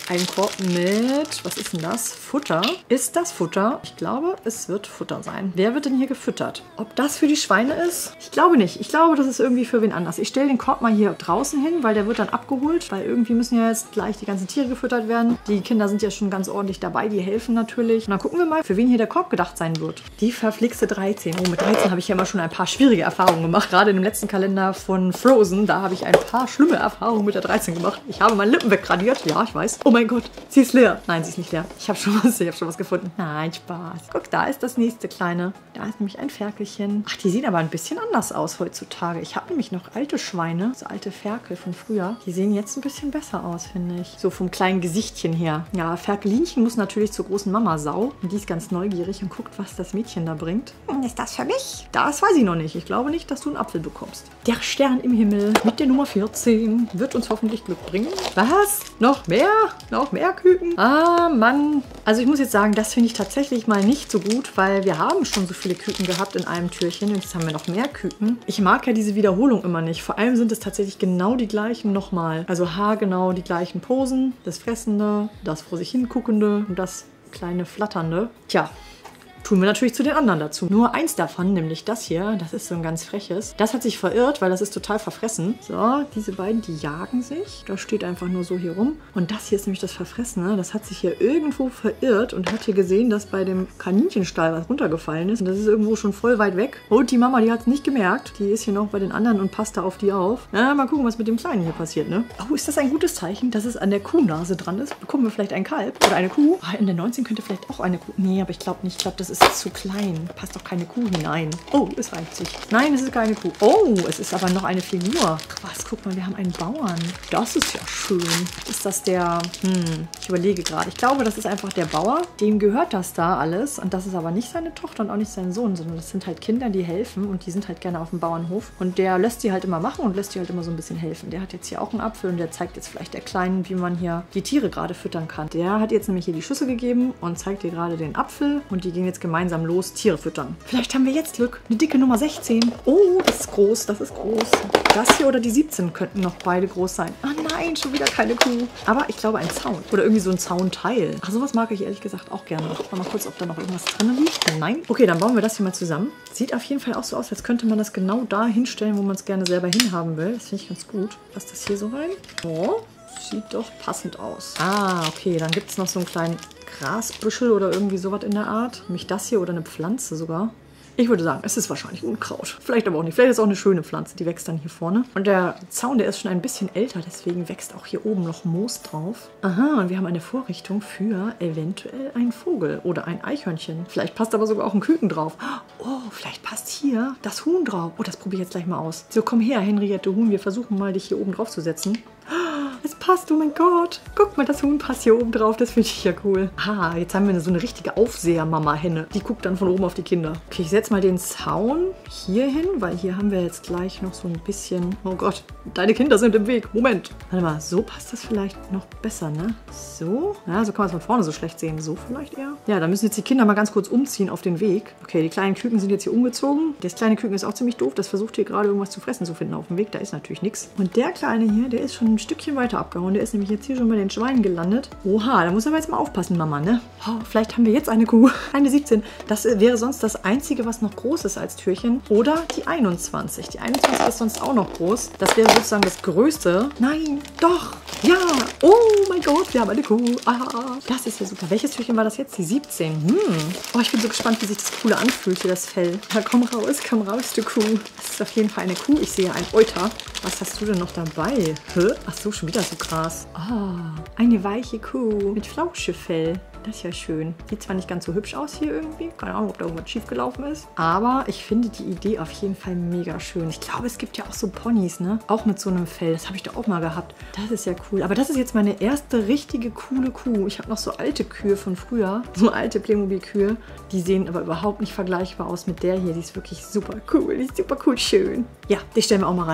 einen Korb mit, was ist denn das? Futter. Ist das Futter? Ich glaube, es wird Futter sein. Wer wird denn hier gefüttert? Ob das für die Schweine ist? Ich glaube nicht. Ich glaube, das ist irgendwie für wen anders. Ich stelle den Korb mal hier draußen hin, weil der wird dann abgeholt, weil irgendwie müssen ja jetzt gleich die ganzen Tiere gefüttert werden. Die Kinder sind ja schon ganz ordentlich dabei, die helfen natürlich. Und dann gucken wir mal, für wen hier der Korb gedacht sein wird. Die verflixte dreizehn. Oh, mit dreizehn habe ich ja immer schon ein paar schwierige Erfahrungen gemacht. Gerade in dem letzten Kalender von Frozen, da habe ich ein paar schlimme Erfahrungen mit der dreizehn gemacht. Ich habe meine Lippen wegradiert. Ja, ich weiß. Oh mein Gott, sie ist leer. Nein, sie ist nicht leer. Ich habe schon was, ich habe schon was gefunden. Nein, Spaß. Guck, da ist das nächste kleine. Da ist nämlich ein Ferkelchen. Ach, die sehen aber ein bisschen anders aus heutzutage. Ich habe nämlich noch alte Schweine, so alte Ferkel von früher. Die sehen jetzt ein bisschen besser aus, finde ich. So vom kleinen Gesichtchen her. Ja, Ferkelinchen muss natürlich zur großen Mama Sau. Und die ist ganz neugierig und guckt, was das Mädchen da bringt. Ist das für mich? Das weiß ich noch nicht. Ich glaube nicht, dass du einen Apfel bekommst. Der Stern im Himmel mit der Nummer vierzehn wird uns hoffentlich Glück bringen. Was? Noch mehr? Noch mehr Küken? Ah, Mann. Also ich muss jetzt sagen, das finde ich tatsächlich mal nicht so gut, weil wir haben schon so viele Küken gehabt in einem Türchen. Und jetzt haben wir noch mehr Küken. Ich mag ja diese Wiederholung immer nicht. Vor allem sind es tatsächlich genau die gleichen nochmal. Also haargenau die gleichen Posen. Das Fressende, das vor sich hinguckende und das kleine Flatternde. Tja. Tun wir natürlich zu den anderen dazu. Nur eins davon, nämlich das hier, das ist so ein ganz freches. Das hat sich verirrt, weil das ist total verfressen. So, diese beiden, die jagen sich. Das steht einfach nur so hier rum. Und das hier ist nämlich das Verfressene. Das hat sich hier irgendwo verirrt und hat hier gesehen, dass bei dem Kaninchenstall was runtergefallen ist. Und das ist irgendwo schon voll weit weg. Und die Mama, die hat es nicht gemerkt. Die ist hier noch bei den anderen und passt da auf die auf. Na, mal gucken, was mit dem Kleinen hier passiert, ne? Oh, ist das ein gutes Zeichen, dass es an der Kuhnase dran ist? Bekommen wir vielleicht ein Kalb oder eine Kuh? Ah, in der neunzehn könnte vielleicht auch eine Kuh. Nee, aber ich glaube nicht. Ich glaube, das ist ist zu klein. Passt doch keine Kuh hinein. Oh, es reicht sich. Nein, es ist keine Kuh. Oh, es ist aber noch eine Figur. Ach was, guck mal, wir haben einen Bauern. Das ist ja schön. Ist das der... Hm, ich überlege gerade. Ich glaube, das ist einfach der Bauer. Dem gehört das da alles. Und das ist aber nicht seine Tochter und auch nicht sein Sohn, sondern das sind halt Kinder, die helfen. Und die sind halt gerne auf dem Bauernhof. Und der lässt sie halt immer machen und lässt sie halt immer so ein bisschen helfen. Der hat jetzt hier auch einen Apfel und der zeigt jetzt vielleicht der Kleinen, wie man hier die Tiere gerade füttern kann. Der hat jetzt nämlich hier die Schüssel gegeben und zeigt ihr gerade den Apfel. Und die gehen jetzt gemeinsam los, Tiere füttern. Vielleicht haben wir jetzt Glück. Eine dicke Nummer sechzehn. Oh, das ist groß, das ist groß. Das hier oder die siebzehn könnten noch beide groß sein. Ah nein, schon wieder keine Kuh. Aber ich glaube ein Zaun. Oder irgendwie so ein Zaunteil. Ach, sowas mag ich ehrlich gesagt auch gerne. Guck mal kurz, ob da noch irgendwas drin liegt. Nein. Okay, dann bauen wir das hier mal zusammen. Sieht auf jeden Fall auch so aus, als könnte man das genau da hinstellen, wo man es gerne selber hinhaben will. Das finde ich ganz gut. Passt das hier so rein? Oh, sieht doch passend aus. Ah, okay, dann gibt es noch so einen kleinen Grasbüschel oder irgendwie sowas in der Art. Nämlich das hier oder eine Pflanze sogar. Ich würde sagen, es ist wahrscheinlich Unkraut. Vielleicht aber auch nicht. Vielleicht ist es auch eine schöne Pflanze, die wächst dann hier vorne. Und der Zaun, der ist schon ein bisschen älter, deswegen wächst auch hier oben noch Moos drauf. Aha, und wir haben eine Vorrichtung für eventuell einen Vogel oder ein Eichhörnchen. Vielleicht passt aber sogar auch ein Küken drauf. Oh, vielleicht passt hier das Huhn drauf. Oh, das probiere ich jetzt gleich mal aus. So, komm her, Henriette Huhn. Wir versuchen mal, dich hier oben drauf zu setzen. Es passt, oh mein Gott. Guck mal, das Huhn passt hier oben drauf. Das finde ich ja cool. Ah, jetzt haben wir so eine richtige Aufseher-Mama-Henne. Die guckt dann von oben auf die Kinder. Okay, ich setze mal den Zaun hier hin, weil hier haben wir jetzt gleich noch so ein bisschen... Oh Gott, deine Kinder sind im Weg. Moment. Warte mal, so passt das vielleicht noch besser, ne? So? Ja, so kann man es von vorne so schlecht sehen. So vielleicht eher? Ja, da müssen jetzt die Kinder mal ganz kurz umziehen auf den Weg. Okay, die kleinen Küken sind jetzt hier umgezogen. Das kleine Küken ist auch ziemlich doof. Das versucht hier gerade irgendwas zu fressen zu finden auf dem Weg. Da ist natürlich nichts. Und der Kleine hier, der ist schon ein Stückchen weiter abgehauen. Der ist nämlich jetzt hier schon bei den Schweinen gelandet. Oha, da muss aber jetzt mal aufpassen, Mama, ne? Oh, vielleicht haben wir jetzt eine Kuh. Eine siebzehn. Das wäre sonst das Einzige, was noch groß ist als Türchen. Oder die einundzwanzig. Die einundzwanzig ist sonst auch noch groß. Das wäre sozusagen das Größte. Nein, doch. Ja. Oh mein Gott, wir haben eine Kuh. Ah, das ist ja super. Welches Türchen war das jetzt? Die siebzehn. Hm. Oh, ich bin so gespannt, wie sich das Coole anfühlt, hier das Fell. Na, komm raus, komm raus, du Kuh. Das ist auf jeden Fall eine Kuh. Ich sehe ein Euter. Was hast du denn noch dabei? Hä? Ach so, schon wieder so krass. Oh, eine weiche Kuh mit Flauschefell. Das ist ja schön. Sieht zwar nicht ganz so hübsch aus hier irgendwie. Keine Ahnung, ob da irgendwas schief gelaufen ist. Aber ich finde die Idee auf jeden Fall mega schön. Ich glaube, es gibt ja auch so Ponys, ne? Auch mit so einem Fell. Das habe ich doch auch mal gehabt. Das ist ja cool. Aber das ist jetzt meine erste richtige coole Kuh. Ich habe noch so alte Kühe von früher. So alte Playmobil-Kühe. Die sehen aber überhaupt nicht vergleichbar aus mit der hier. Die ist wirklich super cool. Die ist super cool schön. Ja, die stellen wir auch mal rein.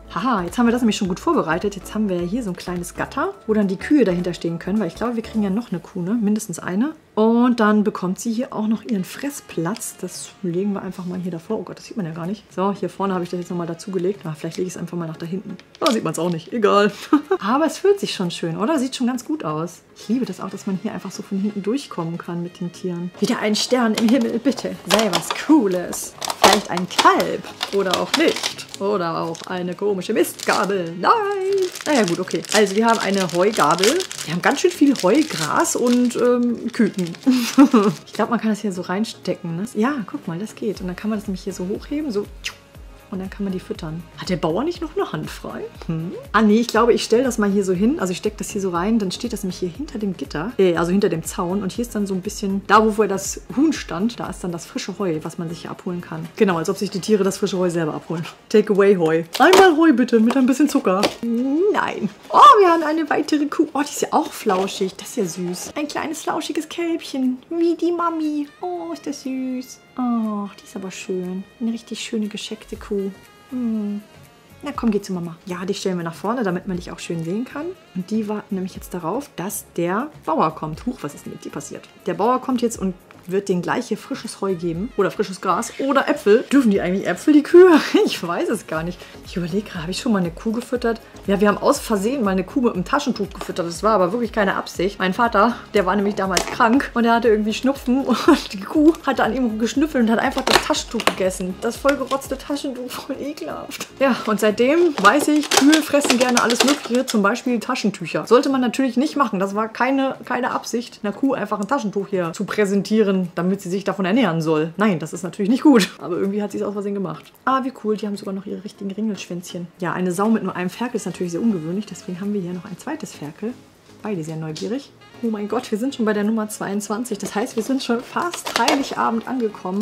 Haha, jetzt haben wir das nämlich schon gut vorbereitet. Jetzt haben wir ja hier so ein kleines Gatter, wo dann die Kühe dahinter stehen können, weil ich glaube, wir kriegen ja noch eine Kuh, ne? Mindestens eine. Und dann bekommt sie hier auch noch ihren Fressplatz. Das legen wir einfach mal hier davor. Oh Gott, das sieht man ja gar nicht. So, hier vorne habe ich das jetzt nochmal dazugelegt. Ah, vielleicht lege ich es einfach mal nach da hinten. Da sieht man es auch nicht. Egal. Aber es fühlt sich schon schön, oder? Sieht schon ganz gut aus. Ich liebe das auch, dass man hier einfach so von hinten durchkommen kann mit den Tieren. Wieder ein Stern im Himmel, bitte. Sei was Cooles. Vielleicht ein Kalb. Oder auch nicht. Oder auch eine komische Mistgabel. Nein. Naja gut, okay. Also wir haben eine Heugabel. Wir haben ganz schön viel Heu, Gras und ähm, Küken. Ich glaube, man kann das hier so reinstecken. Ne? Ja, guck mal, das geht. Und dann kann man das nämlich hier so hochheben. So. Und dann kann man die füttern. Hat der Bauer nicht noch eine Hand frei? Hm? Ah nee, ich glaube, ich stelle das mal hier so hin. Also ich stecke das hier so rein. Dann steht das nämlich hier hinter dem Gitter. Äh, also hinter dem Zaun. Und hier ist dann so ein bisschen, da wo vorher das Huhn stand, da ist dann das frische Heu, was man sich hier abholen kann. Genau, als ob sich die Tiere das frische Heu selber abholen. Takeaway Heu. Einmal Heu bitte, mit ein bisschen Zucker. Nein. Oh, wir haben eine weitere Kuh. Oh, die ist ja auch flauschig. Das ist ja süß. Ein kleines flauschiges Kälbchen. Wie die Mami. Oh, ist das süß. Oh, die ist aber schön. Eine richtig schöne, gescheckte Kuh. Hm. Na komm, geh zu Mama. Ja, die stellen wir nach vorne, damit man dich auch schön sehen kann. Und die warten nämlich jetzt darauf, dass der Bauer kommt. Huch, was ist denn mit dir passiert? Der Bauer kommt jetzt und wird denen gleich hier frisches Heu geben. Oder frisches Gras. Oder Äpfel. Dürfen die eigentlich Äpfel, die Kühe? Ich weiß es gar nicht. Ich überlege gerade, habe ich schon mal eine Kuh gefüttert? Ja, wir haben aus Versehen mal eine Kuh mit einem Taschentuch gefüttert. Das war aber wirklich keine Absicht. Mein Vater, der war nämlich damals krank und der hatte irgendwie Schnupfen und die Kuh hatte an ihm geschnüffelt und hat einfach das Taschentuch gegessen. Das vollgerotzte Taschentuch, voll ekelhaft. Ja, und seitdem weiß ich, Kühe fressen gerne alles Mögliche, zum Beispiel Taschentücher. Sollte man natürlich nicht machen. Das war keine, keine Absicht, einer Kuh einfach ein Taschentuch hier zu präsentieren, damit sie sich davon ernähren soll. Nein, das ist natürlich nicht gut. Aber irgendwie hat sie es aus Versehen gemacht. Ah, wie cool. Die haben sogar noch ihre richtigen Ringelschwänzchen. Ja, eine Sau mit nur einem Ferkel ist natürlich sehr ungewöhnlich. Deswegen haben wir hier noch ein zweites Ferkel. Beide sehr neugierig. Oh mein Gott, wir sind schon bei der Nummer zweiundzwanzig. Das heißt, wir sind schon fast Heiligabend angekommen.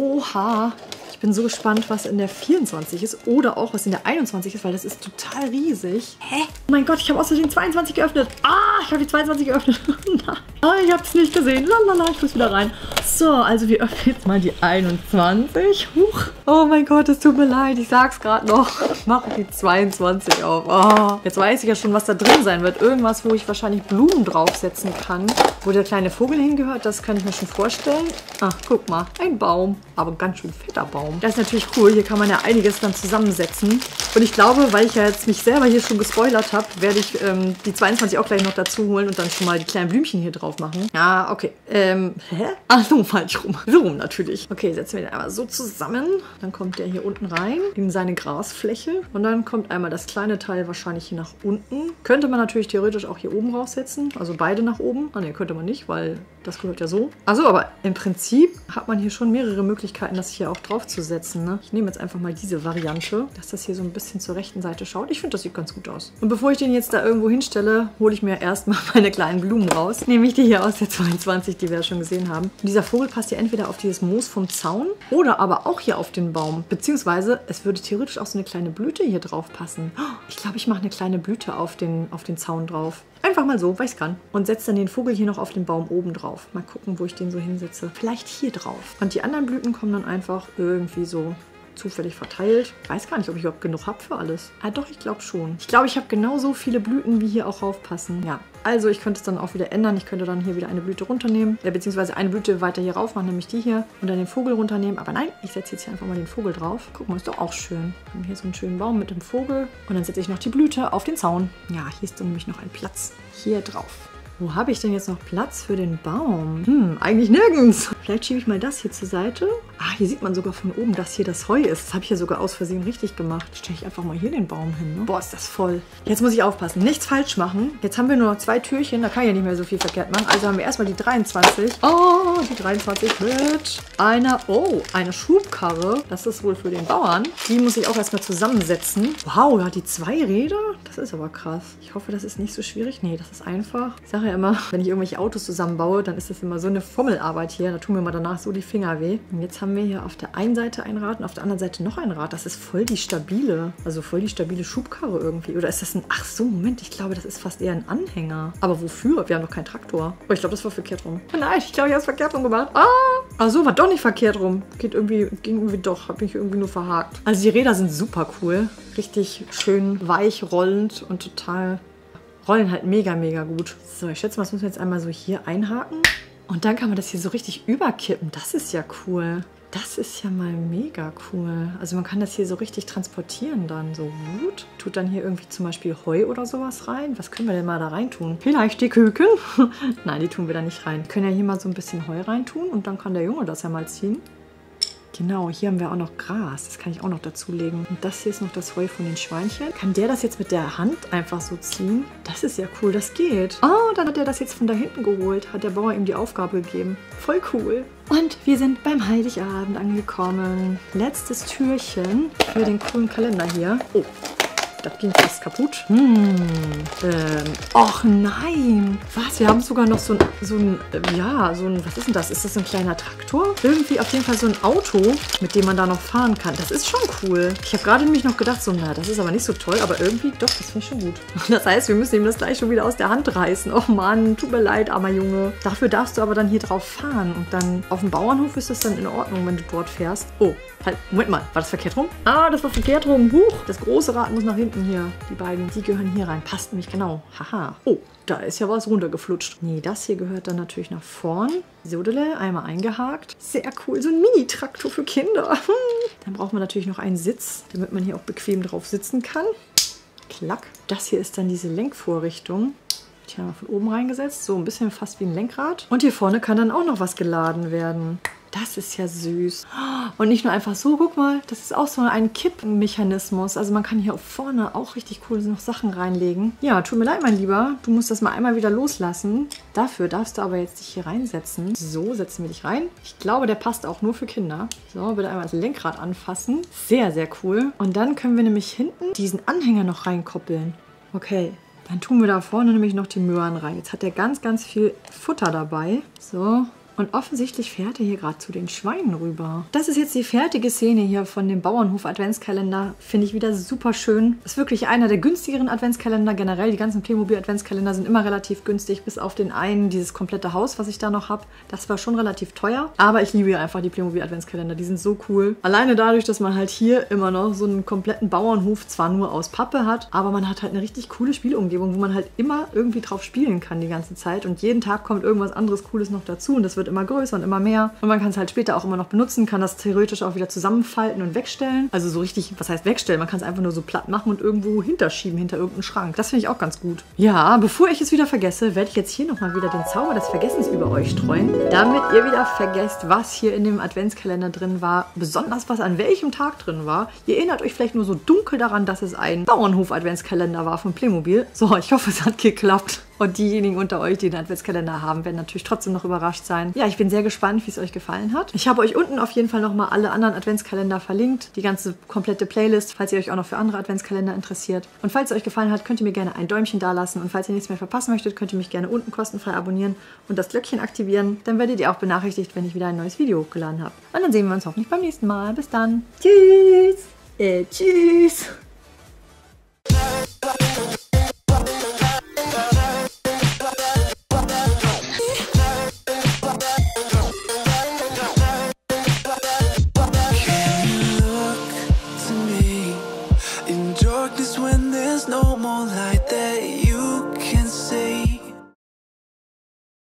Oha. Ich bin so gespannt, was in der vierundzwanzig ist oder auch was in der einundzwanzig ist, weil das ist total riesig. Hä? Oh mein Gott, ich habe aus Versehen zweiundzwanzig geöffnet. Ah, ich habe die zweiundzwanzig geöffnet. Nein. Ah, ich habe es nicht gesehen. Lalala, ich muss wieder rein. So, also wir öffnen jetzt mal die einundzwanzig. Huch. Oh mein Gott, es tut mir leid. Ich sag's gerade noch. Ich mache die zweiundzwanzig auf. Oh. Jetzt weiß ich ja schon, was da drin sein wird. Irgendwas, wo ich wahrscheinlich Blumen draufsetzen kann. Wo der kleine Vogel hingehört, das kann ich mir schon vorstellen. Ach, guck mal. Ein Baum. Aber ein ganz schön fetter Baum. Das ist natürlich cool. Hier kann man ja einiges dann zusammensetzen. Und ich glaube, weil ich ja jetzt mich selber hier schon gespoilert habe, werde ich ähm, die zweiundzwanzig auch gleich noch dazu holen und dann schon mal die kleinen Blümchen hier drauf machen. Ja, okay. Ähm, hä? Ach so, falsch rum. So rum natürlich. Okay, setzen wir den einmal so zusammen. Dann kommt der hier unten rein in seine Grasfläche. Und dann kommt einmal das kleine Teil wahrscheinlich hier nach unten. Könnte man natürlich theoretisch auch hier oben raussetzen. Also beide nach oben. Ah ne, könnte man nicht, weil das gehört ja so. Also, aber im Prinzip hat man hier schon mehrere Möglichkeiten, das hier auch draufzusetzen. Ne? Ich nehme jetzt einfach mal diese Variante, dass das hier so ein bisschen zur rechten Seite schaut. Ich finde, das sieht ganz gut aus. Und bevor ich den jetzt da irgendwo hinstelle, hole ich mir erstmal meine kleinen Blumen raus. Nämlich die hier aus der zweiundzwanzig, die wir ja schon gesehen haben. Und dieser Vogel passt ja entweder auf dieses Moos vom Zaun oder aber auch hier auf den Baum. Beziehungsweise, es würde theoretisch auch so eine kleine Blüte hier drauf passen. Ich glaube, ich mache eine kleine Blüte auf den, auf den Zaun drauf. Einfach mal so, weil ich es kann. Und setze dann den Vogel hier noch auf den Baum oben drauf. Mal gucken, wo ich den so hinsetze. Vielleicht hier drauf. Und die anderen Blüten kommen dann einfach irgendwie so zufällig verteilt. Ich weiß gar nicht, ob ich überhaupt genug habe für alles. Ah doch, ich glaube schon. Ich glaube, ich habe genauso viele Blüten, wie hier auch raufpassen. Ja, also ich könnte es dann auch wieder ändern. Ich könnte dann hier wieder eine Blüte runternehmen. Äh, beziehungsweise eine Blüte weiter hier rauf machen, nämlich die hier. Und dann den Vogel runternehmen. Aber nein, ich setze jetzt hier einfach mal den Vogel drauf. Guck mal, ist doch auch schön. Wir haben hier so einen schönen Baum mit dem Vogel. Und dann setze ich noch die Blüte auf den Zaun. Ja, hier ist dann nämlich noch ein Platz. Hier drauf. Wo habe ich denn jetzt noch Platz für den Baum? Hm, eigentlich nirgends. Vielleicht schiebe ich mal das hier zur Seite. Ah, hier sieht man sogar von oben, dass hier das Heu ist. Das habe ich ja sogar aus Versehen richtig gemacht. Stelle ich einfach mal hier den Baum hin. Ne? Boah, ist das voll. Jetzt muss ich aufpassen. Nichts falsch machen. Jetzt haben wir nur noch zwei Türchen. Da kann ich ja nicht mehr so viel verkehrt machen. Also haben wir erstmal die dreiundzwanzig. Oh, die dreiundzwanzig mit einer, oh, eine Schubkarre. Das ist wohl für den Bauern. Die muss ich auch erstmal zusammensetzen. Wow, da hat die zwei Räder. Das ist aber krass. Ich hoffe, das ist nicht so schwierig. Nee, das ist einfach. Ich sage ja immer, wenn ich irgendwelche Autos zusammenbaue, dann ist das immer so eine Fummelarbeit hier. Da tun mir mal danach so die Finger weh. Und jetzt haben wir hier auf der einen Seite ein Rad und auf der anderen Seite noch ein Rad. Das ist voll die stabile, also voll die stabile Schubkarre irgendwie. Oder ist das ein, ach so, Moment, ich glaube, das ist fast eher ein Anhänger. Aber wofür? Wir haben doch keinen Traktor. Oh, ich glaube, das war verkehrt rum. Oh nein, ich glaube, ich habe es verkehrt rum gemacht. Ah! Ach so, war doch nicht verkehrt rum. Geht irgendwie, ging irgendwie doch, habe mich irgendwie nur verhakt. Also die Räder sind super cool. Richtig schön weich rollend und total, rollen halt mega, mega gut. So, ich schätze mal, das müssen wir jetzt einmal so hier einhaken. Und dann kann man das hier so richtig überkippen. Das ist ja cool. Das ist ja mal mega cool. Also man kann das hier so richtig transportieren dann. So gut. Tut dann hier irgendwie zum Beispiel Heu oder sowas rein. Was können wir denn mal da rein tun? Vielleicht die Küken? Nein, die tun wir da nicht rein. Wir können ja hier mal so ein bisschen Heu reintun und dann kann der Junge das ja mal ziehen. Genau, hier haben wir auch noch Gras. Das kann ich auch noch dazulegen. Und das hier ist noch das Heu von den Schweinchen. Kann der das jetzt mit der Hand einfach so ziehen? Das ist ja cool, das geht. Oh, dann hat er das jetzt von da hinten geholt. Hat der Bauer ihm die Aufgabe gegeben. Voll cool. Und wir sind beim Heiligabend angekommen. Letztes Türchen für den coolen Kalender hier. Oh. Das ging fast kaputt. Hm. Ähm. Och nein. Was? Wir haben sogar noch so ein, so ein, ja, so ein, was ist denn das? Ist das ein kleiner Traktor? Irgendwie auf jeden Fall so ein Auto, mit dem man da noch fahren kann. Das ist schon cool. Ich habe gerade nämlich noch gedacht, so, na, das ist aber nicht so toll, aber irgendwie, doch, das finde ich schon gut. Das heißt, wir müssen ihm das gleich schon wieder aus der Hand reißen. Oh Mann, tut mir leid, armer Junge. Dafür darfst du aber dann hier drauf fahren. Und dann auf dem Bauernhof ist das dann in Ordnung, wenn du dort fährst. Oh, halt, Moment mal, war das verkehrt rum? Ah, das war verkehrt rum. Huch, das große Rad muss nach hinten hier. Die beiden, die gehören hier rein. Passt nämlich genau. Haha. Oh, da ist ja was runtergeflutscht. Nee, das hier gehört dann natürlich nach vorn. Sodele, einmal eingehakt. Sehr cool, so ein Mini-Traktor für Kinder. Dann braucht man natürlich noch einen Sitz, damit man hier auch bequem drauf sitzen kann. Klack. Das hier ist dann diese Lenkvorrichtung. Die haben wir von oben reingesetzt. So ein bisschen fast wie ein Lenkrad. Und hier vorne kann dann auch noch was geladen werden. Das ist ja süß. Und nicht nur einfach so, guck mal, das ist auch so ein Kippmechanismus. Also man kann hier vorne auch richtig cool noch Sachen reinlegen. Ja, tut mir leid, mein Lieber. Du musst das mal einmal wieder loslassen. Dafür darfst du aber jetzt dich hier reinsetzen. So, setzen wir dich rein. Ich glaube, der passt auch nur für Kinder. So, bitte einmal das Lenkrad anfassen. Sehr, sehr cool. Und dann können wir nämlich hinten diesen Anhänger noch reinkoppeln. Okay. Dann tun wir da vorne nämlich noch die Möhren rein. Jetzt hat er ganz, ganz viel Futter dabei. So. Und offensichtlich fährt er hier gerade zu den Schweinen rüber. Das ist jetzt die fertige Szene hier von dem Bauernhof-Adventskalender. Finde ich wieder super schön. Ist wirklich einer der günstigeren Adventskalender. Generell, die ganzen Playmobil-Adventskalender sind immer relativ günstig. Bis auf den einen, dieses komplette Haus, was ich da noch habe. Das war schon relativ teuer. Aber ich liebe ja einfach die Playmobil-Adventskalender. Die sind so cool. Alleine dadurch, dass man halt hier immer noch so einen kompletten Bauernhof zwar nur aus Pappe hat, aber man hat halt eine richtig coole Spielumgebung, wo man halt immer irgendwie drauf spielen kann die ganze Zeit. Und jeden Tag kommt irgendwas anderes Cooles noch dazu. Und das wird immer größer und immer mehr. Und man kann es halt später auch immer noch benutzen, kann das theoretisch auch wieder zusammenfalten und wegstellen. Also so richtig, was heißt wegstellen? Man kann es einfach nur so platt machen und irgendwo hinterschieben, hinter irgendeinen Schrank. Das finde ich auch ganz gut. Ja, bevor ich es wieder vergesse, werde ich jetzt hier nochmal wieder den Zauber des Vergessens über euch streuen, damit ihr wieder vergesst, was hier in dem Adventskalender drin war, besonders was an welchem Tag drin war. Ihr erinnert euch vielleicht nur so dunkel daran, dass es ein Bauernhof-Adventskalender war von Playmobil. So, ich hoffe, es hat geklappt. Und diejenigen unter euch, die den Adventskalender haben, werden natürlich trotzdem noch überrascht sein. Ja, ich bin sehr gespannt, wie es euch gefallen hat. Ich habe euch unten auf jeden Fall nochmal alle anderen Adventskalender verlinkt. Die ganze komplette Playlist, falls ihr euch auch noch für andere Adventskalender interessiert. Und falls es euch gefallen hat, könnt ihr mir gerne ein Däumchen dalassen. Und falls ihr nichts mehr verpassen möchtet, könnt ihr mich gerne unten kostenfrei abonnieren und das Glöckchen aktivieren. Dann werdet ihr auch benachrichtigt, wenn ich wieder ein neues Video hochgeladen habe. Und dann sehen wir uns hoffentlich beim nächsten Mal. Bis dann. Tschüss. Äh, tschüss. When there's no more light there